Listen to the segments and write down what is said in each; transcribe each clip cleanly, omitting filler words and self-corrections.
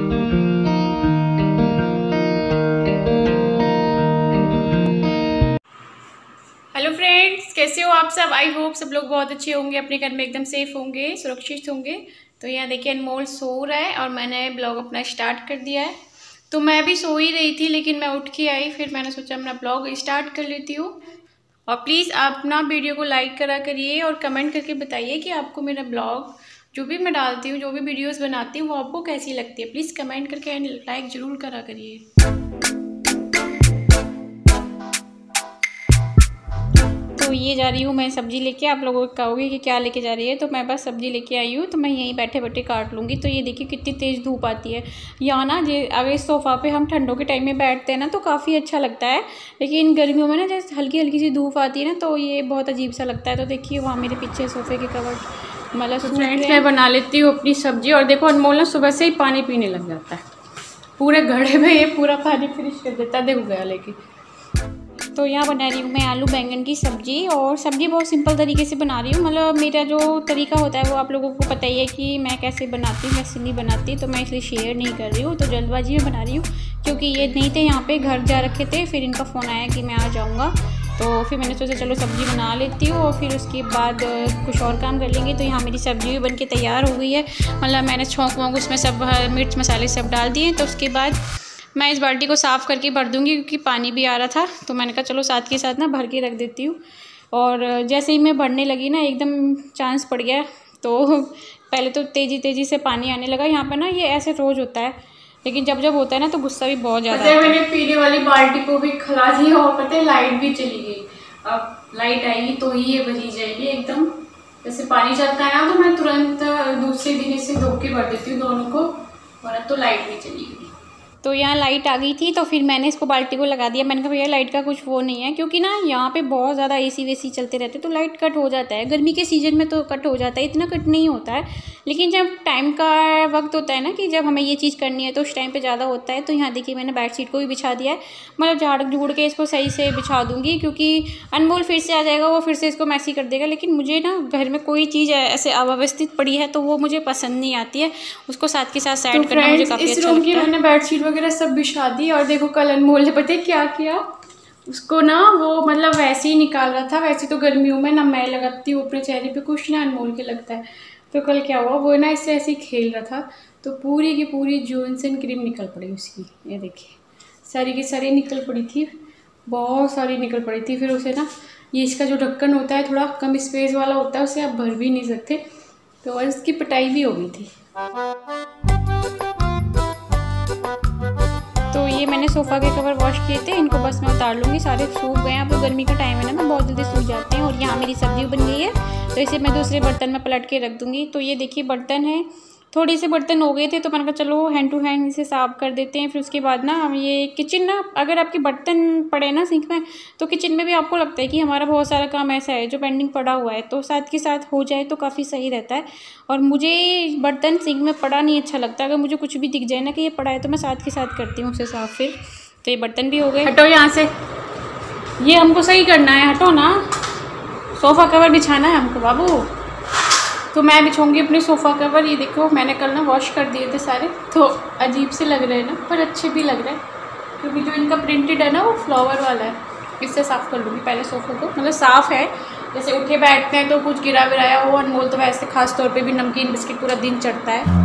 Hello friends, कैसे हो आप सब। आई होप सब लोग बहुत अच्छे होंगे, अपने घर में एकदम सेफ होंगे, सुरक्षित होंगे। तो यहाँ देखिए अनमोल सो रहा है और मैंने ब्लॉग अपना स्टार्ट कर दिया है। तो मैं भी सो ही रही थी लेकिन मैं उठ के आई, फिर मैंने सोचा अपना ब्लॉग स्टार्ट कर लेती हूँ। और प्लीज़ आप ना वीडियो को लाइक करा करिए और कमेंट करके बताइए कि आपको मेरा ब्लॉग जो भी मैं डालती हूँ, जो भी वीडियोज़ बनाती हूँ, वो आपको कैसी लगती है। प्लीज़ कमेंट करके लाइक ज़रूर करा करिए। तो ये जा रही हूँ मैं सब्ज़ी लेके। आप लोगों को कहोगे कि क्या लेके जा रही है, तो मैं बस सब्ज़ी लेके आई हूँ। तो मैं यहीं बैठे बैठे काट लूँगी। तो ये देखिए कितनी तेज़ धूप आती है यहाँ ना। अगर इस सोफ़ा पे हम ठंडों के टाइम में बैठते हैं ना तो काफ़ी अच्छा लगता है, लेकिन गर्मियों में ना जैसे हल्की हल्की सी धूप आती है ना तो ये बहुत अजीब सा लगता है। तो देखिए वहाँ मेरे पीछे सोफ़े के कवर मतलब फ्रेंड्स मैं बना लेती हूँ अपनी सब्ज़ी। और देखो अनमोल ना सुबह से ही पानी पीने लग जाता है, पूरे घड़े में ये पूरा पानी फिनिश कर देता है। देखो गया लेके। तो यहाँ बना रही हूँ मैं आलू बैंगन की सब्ज़ी। और सब्ज़ी बहुत सिंपल तरीके से बना रही हूँ, मतलब मेरा जो तरीका होता है वो आप लोगों को पता ही है कि मैं कैसे बनाती हूँ, कैसे नहीं बनाती। तो मैं इसलिए शेयर नहीं कर रही हूँ, तो जल्दबाजी में बना रही हूँ क्योंकि ये नहीं थे यहाँ पे, घर जा रखे थे। फिर इनका फ़ोन आया कि मैं आ जाऊँगा, तो फिर मैंने सोचा चलो सब्ज़ी बना लेती हूँ और फिर उसके बाद कुछ और काम कर लेंगे। तो यहाँ मेरी सब्ज़ी भी बन के तैयार हो गई है, मतलब मैंने छौंक वोंक उसमें सब मिर्च मसाले सब डाल दिए। तो उसके बाद मैं इस बाल्टी को साफ़ करके भर दूँगी क्योंकि पानी भी आ रहा था। तो मैंने कहा चलो साथ के साथ ना भर के रख देती हूँ। और जैसे ही मैं भरने लगी ना एकदम चांस पड़ गया। तो पहले तो तेज़ी से पानी आने लगा यहाँ पर ना। ये ऐसे रोज़ होता है, लेकिन जब जब होता है ना तो गुस्सा भी बहुत ज़्यादा आता है। मैंने पीने वाली बाल्टी को भी खिला दिया और पता है लाइट भी चली गई। अब लाइट आएगी तो ही ये भरी जाएगी एकदम। जैसे पानी चलता है ना तो मैं तुरंत दूसरे दिन से धो के भर देती हूँ दोनों को। और अब तो लाइट भी चली गई। तो यहाँ लाइट आ गई थी तो फिर मैंने इसको बाल्टी को लगा दिया। मैंने कहा भैया लाइट का कुछ वो नहीं है, क्योंकि ना यहाँ पे बहुत ज़्यादा एसी वेसी चलते रहते तो लाइट कट हो जाता है। गर्मी के सीज़न में तो कट हो जाता है, इतना कट नहीं होता है, लेकिन जब टाइम का वक्त होता है ना कि जब हमें ये चीज़ करनी है तो उस टाइम पर ज़्यादा होता है। तो यहाँ देखिए मैंने बेडशीट को भी बिछा दिया है, मतलब झाड़ झूड़ के इसको सही से बिछा दूँगी क्योंकि अनमोल फिर से आ जाएगा, वो फिर से इसको मैसी कर देगा। लेकिन मुझे ना घर में कोई चीज़ ऐसे अव्यवस्थित पड़ी है तो वो मुझे पसंद नहीं आती है, उसको साथ के साथ सेट करना मुझे काफ़ी अच्छा लगता है। मैंने बेडशीट वगैरह सब बिछा दी। और देखो कल अनमोल ने पता है क्या किया, उसको ना वो मतलब वैसे ही निकाल रहा था। वैसे तो गर्मियों में ना मैं लगाती हूँ अपने चेहरे पे कुछ, ना अनमोल के लगता है। तो कल क्या हुआ, वो ना इससे ऐसे ही खेल रहा था तो पूरी की पूरी जॉनसन क्रीम निकल पड़ी उसकी। ये देखिए सारी की सारी निकल पड़ी थी, बहुत सारी निकल पड़ी थी। फिर उसे ना ये इसका जो ढक्कन होता है थोड़ा कम स्पेस वाला होता है, उसे आप भर भी नहीं सकते। तो इसकी पिटाई भी हो गई थी। तो ये मैंने सोफ़ा के कवर वॉश किए थे, इनको बस मैं उतार लूँगी। सारे सूख गए हैं, अब तो गर्मी का टाइम है ना तो बहुत जल्दी सूख जाते हैं। और यहाँ मेरी सब्ज़ी बन गई है तो इसे मैं दूसरे बर्तन में पलट के रख दूँगी। तो ये देखिए बर्तन है, थोड़े से बर्तन हो गए थे तो मैंने कहा चलो हैंड टू हैंड इसे साफ़ कर देते हैं। फिर उसके बाद ना हम ये किचन ना, अगर आपके बर्तन पड़े ना सिंक में तो किचन में भी आपको लगता है कि हमारा बहुत सारा काम ऐसा है जो पेंडिंग पड़ा हुआ है, तो साथ के साथ हो जाए तो काफ़ी सही रहता है। और मुझे बर्तन सिंक में पड़ा नहीं अच्छा लगता, अगर मुझे कुछ भी दिख जाए ना कि ये पड़ा है तो मैं साथ के साथ करती हूँ उसे साफ़। फिर तो ये बर्तन भी हो गए। हटो यहाँ से, ये हमको सही करना है, हटो ना। सोफ़ा कवर बिछाना है हमको बाबू। तो मैं बिछाऊँगी अपने सोफ़ा कवर। ये देखो मैंने कल ना वॉश कर दिए थे सारे, तो अजीब से लग रहे हैं ना, पर अच्छे भी लग रहे हैं क्योंकि जो इनका प्रिंटेड है ना वो फ्लावर वाला है। इससे साफ़ कर लूँगी पहले सोफ़े को, मतलब साफ़ है। जैसे उठे बैठते हैं तो कुछ गिरा विराया हो, अनमोल तो वैसे खास तौर पे भी नमकीन बिस्किट पूरा दिन चढ़ता है।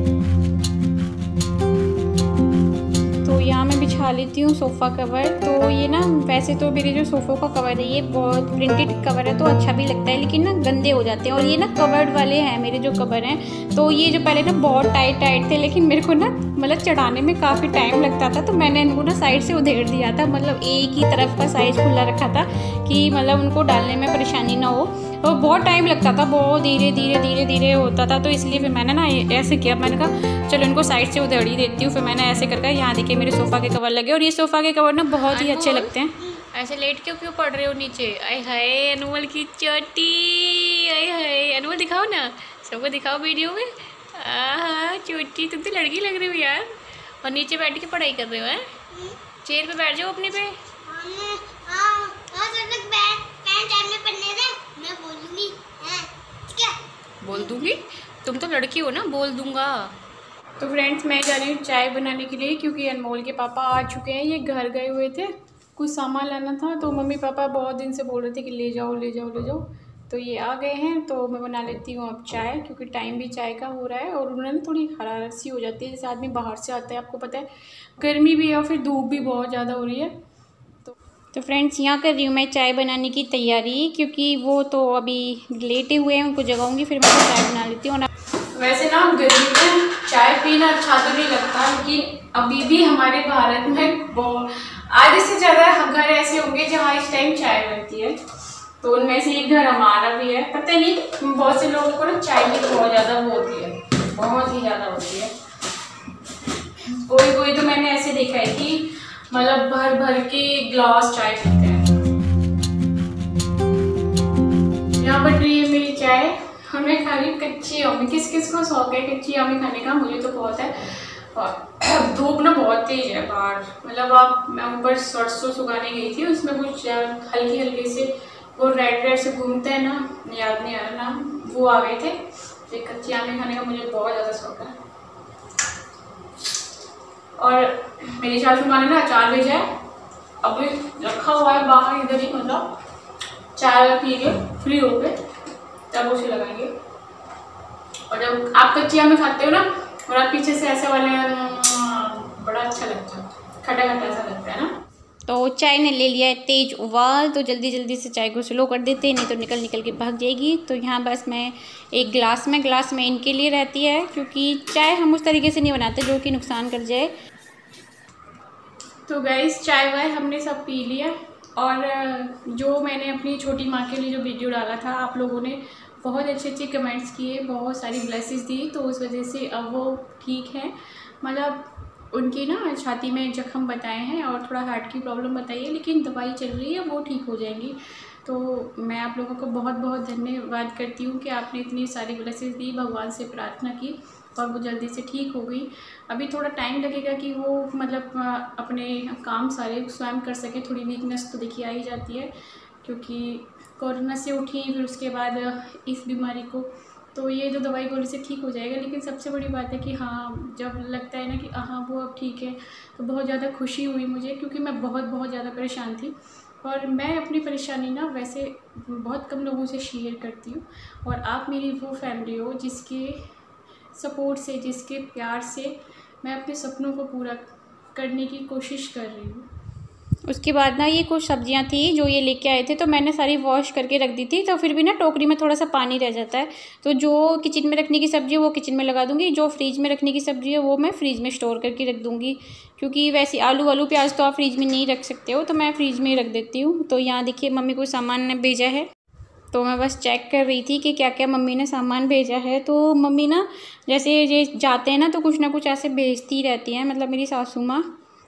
तो यहाँ मैं बिछा लेती हूँ सोफ़ा कवर। तो ये ना वैसे तो मेरे जो सोफ़ों का कवर है ये बहुत प्रिंटेड कवर है तो अच्छा भी लगता है, लेकिन ना गंदे हो जाते हैं। और ये ना कवर्ड वाले हैं मेरे जो कवर हैं, तो ये जो पहले ना बहुत टाइट थे, लेकिन मेरे को ना मतलब चढ़ाने में काफ़ी टाइम लगता था तो मैंने इनको ना साइड से उधेड़ दिया था, मतलब एक ही तरफ का साइज खुला रखा था कि मतलब उनको डालने में परेशानी ना हो। तो बहुत टाइम लगता था, बहुत धीरे होता था। तो इसलिए फिर मैंने ना ऐसे किया, मैंने कहा चलो इनको साइड से उधेड़ ही देती हूँ। फिर मैंने ऐसे करके यहाँ देखिए मेरे सोफ़ा के कवर लगे, और ये सोफ़ा के कवर ना बहुत ही अच्छे लगते हैं। ऐसे लेट क्यों पड़ रहे हो नीचे? आय हाय अनमोल की चोटी, आय हाय अनमोल दिखाओ ना, सबको दिखाओ वीडियो में। चोटी, तुम तो लड़की लग रही हो यार। और नीचे बैठ के पढ़ाई कर रहे हो? चेयर पे बैठ जाओ अपने पे। बोल दूंगी, तुम तो लड़की हो ना, बोल दूंगा। तो फ्रेंड्स मैं जा रही हूँ चाय बनाने के लिए, क्योंकि अनमोल के पापा आ चुके हैं। ये घर गए हुए थे, कुछ सामान लाना था, तो मम्मी पापा बहुत दिन से बोल रहे थे कि ले जाओ ले जाओ ले जाओ। तो ये आ गए हैं, तो मैं बना लेती हूँ अब चाय, क्योंकि टाइम भी चाय का हो रहा है। और उन्होंने थोड़ी हरारत सी हो जाती है, जैसे आदमी बाहर से आता है, आपको पता है गर्मी भी है और फिर धूप भी बहुत ज़्यादा हो रही है। तो फ्रेंड्स यहाँ कर रही हूँ मैं चाय बनाने की तैयारी, क्योंकि वो तो अभी लेटे हुए हैं, उनको जगाऊंगी फिर मैं चाय बना लेती हूँ। वैसे ना गर्मी में चाय पीना अच्छा तो नहीं लगता, लेकिन अभी भी हमारे भारत में आधे से ज़्यादा घर ऐसे होंगे जहाँ इस टाइम चाय बनती है। तो उनमें से एक घर हमारा भी है। पता नहीं बहुत से लोगों को ना चाय की बहुत ज़्यादा होती है, बहुत ही ज़्यादा होती है। कोई कोई तो मैंने ऐसे देखा है कि मतलब भर भर के ग्लास चाय पीते हैं। यहाँ बन रही है मेरी चाय और मैं खा रही हूँ कच्ची आमी। किस किस को शौक है कच्ची आमी खाने का? मुझे तो बहुत है। और धूप ना बहुत तेज है बाहर, मतलब मैं ऊपर सरसों सुखाने गई थी, उसमें कुछ हल्की हल्की से वो रेड से घूमते हैं ना, याद नहीं आ रहा नाम, वो आ गए थे। तो कच्ची आमी खाने का मुझे बहुत ज़्यादा शौक है। और मेरी सासू माँ ने ना अचार भेजा है, अभी रखा हुआ है बाहर इधर ही, मतलब चाय पी के फ्री हो गए तब उसे लगाएंगे। और जब आप कच्ची आमी खाते हो ना और आप पीछे से ऐसे वाले, बड़ा अच्छा लगता है, खट्टा खट्टा ऐसा लगता है ना। तो चाय ने ले लिया है तेज उबाल, तो जल्दी जल्दी से चाय को स्लो कर देते हैं, नहीं तो निकल निकल के भाग जाएगी। तो यहाँ बस मैं एक ग्लास में इनके लिए रहती है, क्योंकि चाय हम उस तरीके से नहीं बनाते जो कि नुकसान कर जाए। तो गाइस चाय वाय हमने सब पी लिया। और जो मैंने अपनी छोटी माँ के लिए जो वीडियो डाला था, आप लोगों ने बहुत अच्छे अच्छे कमेंट्स किए, बहुत सारी ब्लेसिंग्स दी, तो उस वजह से अब वो ठीक है। मतलब उनकी ना छाती में जख्म बताए हैं और थोड़ा हार्ट की प्रॉब्लम बताई है, लेकिन दवाई चल रही है, वो ठीक हो जाएंगी। तो मैं आप लोगों को बहुत बहुत धन्यवाद करती हूँ कि आपने इतनी सारी ब्लेसिंग्स दी, भगवान से प्रार्थना की और वो जल्दी से ठीक हो गई। अभी थोड़ा टाइम लगेगा कि वो मतलब अपने काम सारे स्वयं कर सके। थोड़ी वीकनेस तो देखिए आ ही जाती है, क्योंकि कोरोना से उठी फिर उसके बाद इस बीमारी को, तो ये जो दवाई गोली से ठीक हो जाएगा। लेकिन सबसे बड़ी बात है कि हाँ, जब लगता है ना कि हाँ वो अब ठीक है, तो बहुत ज़्यादा खुशी हुई मुझे, क्योंकि मैं बहुत ज़्यादा परेशान थी। और मैं अपनी परेशानी ना वैसे बहुत कम लोगों से शेयर करती हूँ, और आप मेरी वो फैमिली हो जिसके सपोर्ट से, जिसके प्यार से मैं अपने सपनों को पूरा करने की कोशिश कर रही हूँ। उसके बाद ना ये कुछ सब्जियां थी जो ये लेके आए थे, तो मैंने सारी वॉश करके रख दी थी। तो फिर भी ना टोकरी में थोड़ा सा पानी रह जाता है, तो जो किचन में रखने की सब्ज़ी है वो किचन में लगा दूंगी, जो फ्रिज में रखने की सब्ज़ी है वो मैं फ्रिज में स्टोर करके रख दूँगी। क्योंकि वैसे आलू प्याज तो आप फ्रिज में नहीं रख सकते हो, तो मैं फ्रिज में ही रख देती हूँ। तो यहाँ देखिए मम्मी को सामान भेजा है, तो मैं बस चेक कर रही थी कि क्या क्या मम्मी ने सामान भेजा है। तो मम्मी ना जैसे ये जाते हैं ना तो कुछ ना कुछ ऐसे भेजती रहती हैं, मतलब मेरी सासू माँ।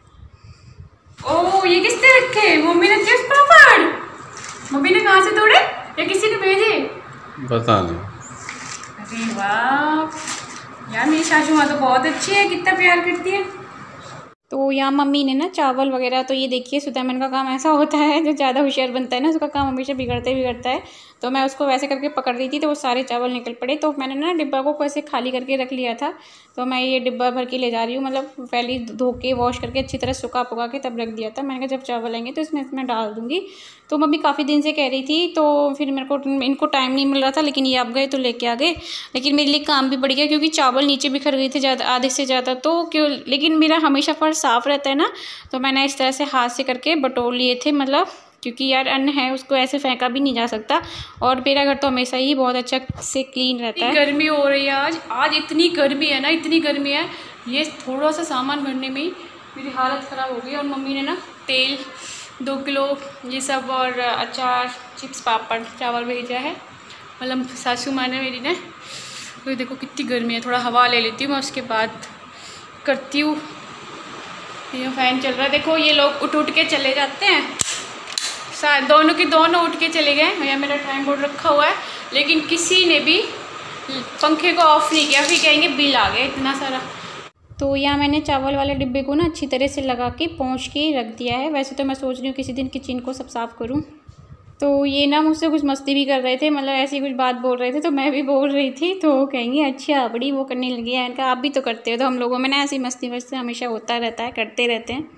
ओह ये किसने रखे? मम्मी ने चिप्स पापड़, मम्मी ने कहाँ से तोड़े या किसी ने भेजे? पता नहीं। अरे वाह यार, मेरी सासू माँ तो बहुत अच्छी है, कितना प्यार करती है। तो यहाँ मम्मी ने ना चावल वगैरह, तो ये देखिए सुतैमन का काम ऐसा होता है, जो ज़्यादा होशियार बनता है ना उसका काम हमेशा बिगड़ता है। तो मैं उसको वैसे करके पकड़ रही थी तो वो सारे चावल निकल पड़े। तो मैंने ना डिब्बा को ऐसे खाली करके रख लिया था, तो मैं ये डिब्बा भर के ले जा रही हूँ। मतलब पहले धो के वॉश करके अच्छी तरह सुखा पुका के तब रख दिया था। मैंने कहा जब चावल आएंगे तो इसमें डाल दूँगी। तो मम्मी काफ़ी दिन से कह रही थी, तो फिर मेरे को इनको टाइम नहीं मिल रहा था, लेकिन ये आप गए तो लेके आ गए। लेकिन मेरे लिए काम भी बढ़ गया, क्योंकि चावल नीचे बिखर गए थे ज़्यादा, आधे से ज़्यादा। तो क्यों, लेकिन मेरा हमेशा फर्श साफ़ रहता है ना, तो मैंने इस तरह से हाथ से करके बटोर लिए थे। मतलब क्योंकि यार अन्न है, उसको ऐसे फेंका भी नहीं जा सकता। और मेरा घर तो हमेशा ही बहुत अच्छा से क्लीन रहता है। गर्मी हो रही है आज इतनी गर्मी है ना, इतनी गर्मी है, ये थोड़ा सा सामान भरने में ही मेरी हालत ख़राब हो गई। और मम्मी ने ना तेल 2 किलो ये सब और अचार, चिप्स, पापड़, चावल भेजा है। मतलब सासू माँ ने मेरी ने। तो देखो कितनी गर्मी है, थोड़ा हवा ले लेती हूँ मैं, उसके बाद करती हूँ। ये फैन चल रहा है, देखो ये लोग उठ के चले जाते हैं, दोनों के दोनों उठ के चले गए। यहाँ मेरा टाइम बोर्ड रखा हुआ है, लेकिन किसी ने भी पंखे को ऑफ नहीं किया, फिर कहेंगे बिल आ गया इतना सारा। तो यहाँ मैंने चावल वाले डिब्बे को ना अच्छी तरह से लगा के पोंछ के रख दिया है। वैसे तो मैं सोच रही हूँ किसी दिन किचन को सब साफ़ करूँ। तो ये ना मुझसे कुछ मस्ती भी कर रहे थे, मतलब ऐसी कुछ बात बोल रहे थे तो मैं भी बोल रही थी, तो कहेंगे अच्छा बड़ी वो करने लगी है। इनका आप भी तो करते हो, तो हम लोगों में ना ऐसी मस्ती वस्ती हमेशा होता रहता है, करते रहते हैं।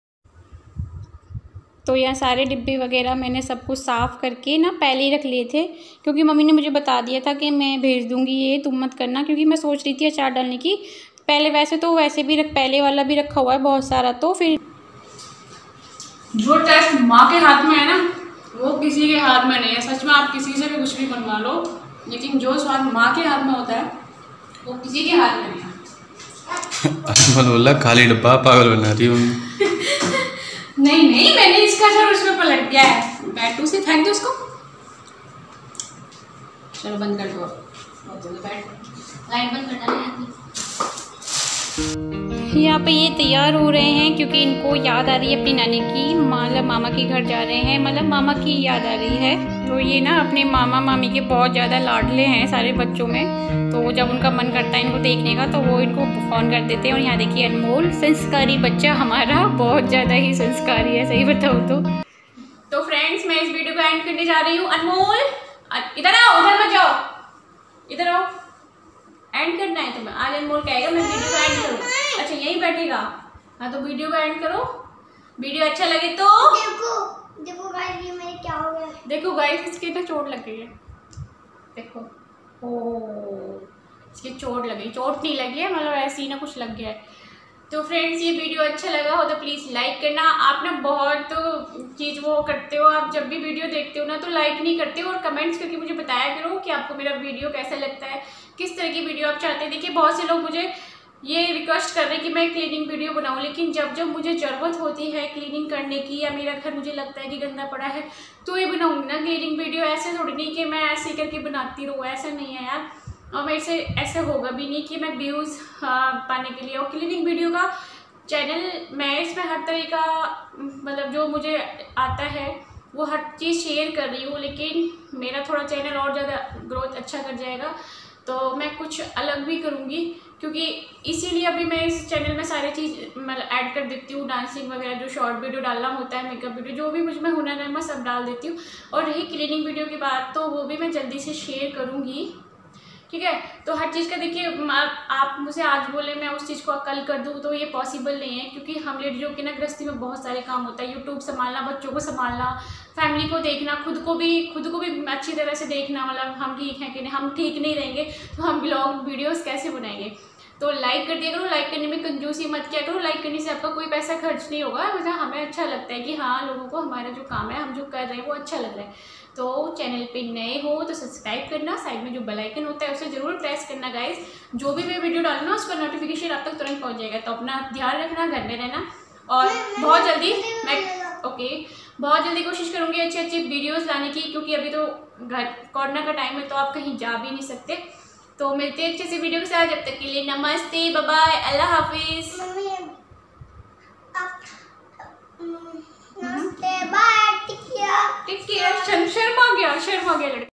तो यहाँ सारे डिब्बे वगैरह मैंने सब कुछ साफ़ करके ना पहले ही रख लिए थे, क्योंकि मम्मी ने मुझे बता दिया था कि मैं भेज दूँगी, ये तुम मत करना, क्योंकि मैं सोच रही थी अचार डालने की पहले। वैसे भी पहले वाला भी रखा हुआ है बहुत सारा, तो फिर जो टेस्ट माँ के हाथ में है ना वो किसी के हाथ में नहीं है। सच में आप किसी से भी कुछ भी बनवा लो, लेकिन जो स्वाद माँ के हाथ में होता है वो किसी के हाथ में नहीं है। बोला खाली डब्बा पागल बना रही हूँ। नहीं मैंने इसका अचार उसमें पलट दिया है। बैटू से फेंक दो उसको। चलो बंद कर दो, लाइट बंद करना है। यहाँ पे ये तैयार हो रहे हैं क्योंकि इनको याद आ रही है अपनी नानी की, मतलब मामा के घर जा रहे हैं, मतलब मामा की याद आ रही है। तो ये ना अपने मामा मामी के बहुत ज़्यादा लाडले हैं सारे बच्चों में, तो जब उनका मन करता है इनको देखने का तो वो इनको फ़ोन कर देते हैं। और यहाँ देखिए अनमोल संस्कारी बच्चा हमारा, बहुत ज़्यादा ही संस्कारी है सही बताऊँ तो फ्रेंड्स मैं इस वीडियो को एंड करने जा रही हूँ। अनमोल इधर आओ, उधर मत जाओ, इधर आओ, एंड करना है तुम्हें। आज अनमोल कहेगा मैं वीडियो को एंड करूँ। अच्छा यहीं बैठेगा, हाँ तो वीडियो को एंड करो। वीडियो अच्छा लगे तो देखो गाइस ये मेरे क्या हो गया। देखो गाइस इसके तो चोट लग गई है, देखो ओ इसकी चोट लगी, चोट नहीं लगी है, मतलब ऐसे ही ना कुछ लग गया है। तो फ्रेंड्स ये वीडियो अच्छा लगा हो तो प्लीज़ लाइक करना। आप ना बहुत चीज़ वो करते हो, आप जब भी वीडियो देखते हो ना तो लाइक नहीं करते हो और कमेंट्स करके मुझे बताया करो कि आपको मेरा वीडियो कैसा लगता है, किस तरह की वीडियो आप चाहते हैं। देखिए बहुत से लोग मुझे ये रिक्वेस्ट कर रहे हैं कि मैं क्लीनिंग वीडियो बनाऊं, लेकिन जब जब मुझे ज़रूरत होती है क्लीनिंग करने की या मेरा घर मुझे लगता है कि गंदा पड़ा है तो ये बनाऊंगी ना क्लीनिंग वीडियो। ऐसे थोड़ी नहीं कि मैं ऐसे करके बनाती रहूँ, ऐसा नहीं है यार। और मेरे से ऐसे होगा भी नहीं कि मैं व्यूज़ पाने के लिए और क्लीनिंग वीडियो का चैनल मैं इसमें हर तरह का मतलब जो मुझे आता है वो हर चीज़ शेयर कर रही हूँ, लेकिन मेरा थोड़ा चैनल और ज़्यादा ग्रोथ अच्छा कर जाएगा तो मैं कुछ अलग भी करूँगी, क्योंकि इसीलिए अभी मैं इस चैनल में सारी चीज़ मतलब ऐड कर देती हूँ। डांसिंग वगैरह जो शॉर्ट वीडियो डालना होता है, मेकअप वीडियो, जो भी मुझ में हुनर है मैं सब डाल देती हूँ। और रही क्लीनिंग वीडियो की बात तो वो भी मैं जल्दी से शेयर करूँगी, ठीक है। तो हर चीज़ का देखिए आप मुझे आज बोले मैं उस चीज़ को कल कर दूँ तो ये पॉसिबल नहीं है, क्योंकि हम लेडीजों की ना गृहस्थी में बहुत सारे काम होता है। यूट्यूब संभालना, बच्चों को संभालना, फैमिली को देखना, खुद को भी अच्छी तरह से देखना, मतलब हम ठीक हैं कि नहीं, हम ठीक नहीं रहेंगे तो हम ब्लॉग वीडियोज़ कैसे बनाएंगे। तो लाइक कर दिया करो, लाइक करने में कंजूसी मत किया करो, लाइक करने से आपका कोई पैसा खर्च नहीं होगा, मतलब हमें अच्छा लगता है कि हाँ लोगों को हमारा जो काम है हम जो कर रहे हैं वो अच्छा लग रहा है। तो चैनल पे नए हो तो सब्सक्राइब करना, साइड में जो बेल आइकन होता है उसे जरूर प्रेस करना गाइस। जो भी मैं वीडियो डालूँ ना उसका नोटिफिकेशन आप तक तुरंत पहुँच जाएगा। तो अपना ध्यान रखना, घर में रहना और बहुत जल्दी बहुत जल्दी कोशिश करूँगी अच्छी अच्छी वीडियोज़ लाने की, क्योंकि अभी तो घर कोरोना का टाइम है तो आप कहीं जा भी नहीं सकते। तो मिलते हैं अच्छे से वीडियो के साथ, जब तक के लिए नमस्ते, बाय बाय, अल्लाह हाफिज। नमस्ते बाय, टिक केयर। शर्मा गया लड़का।